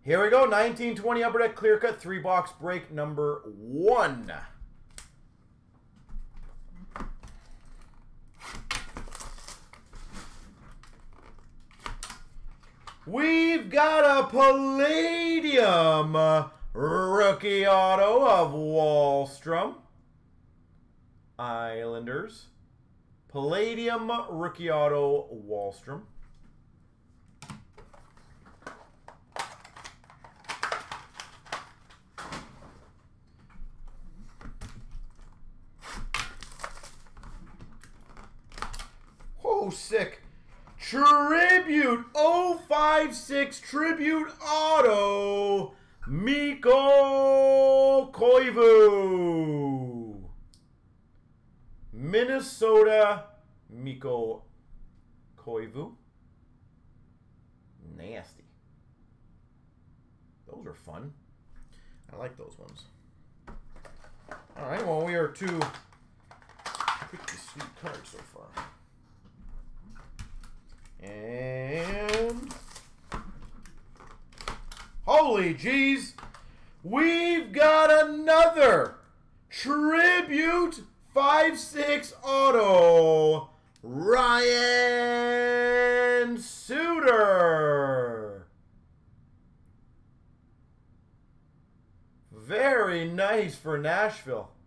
Here we go. 1920 Upper Deck Clear Cut 3-box break number 1. We've got a Palladium rookie auto of Wahlstrom. Islanders. Palladium rookie auto Wahlstrom. Oh, sick. Tribute 056 Tribute Auto Mikko Koivu. Minnesota Mikko Koivu. Nasty. Those are fun. I like those ones. All right, well, we are two pretty sweet cards so far. And holy jeez, we've got another Tribute 5/6 auto Ryan Suter. Very nice for Nashville.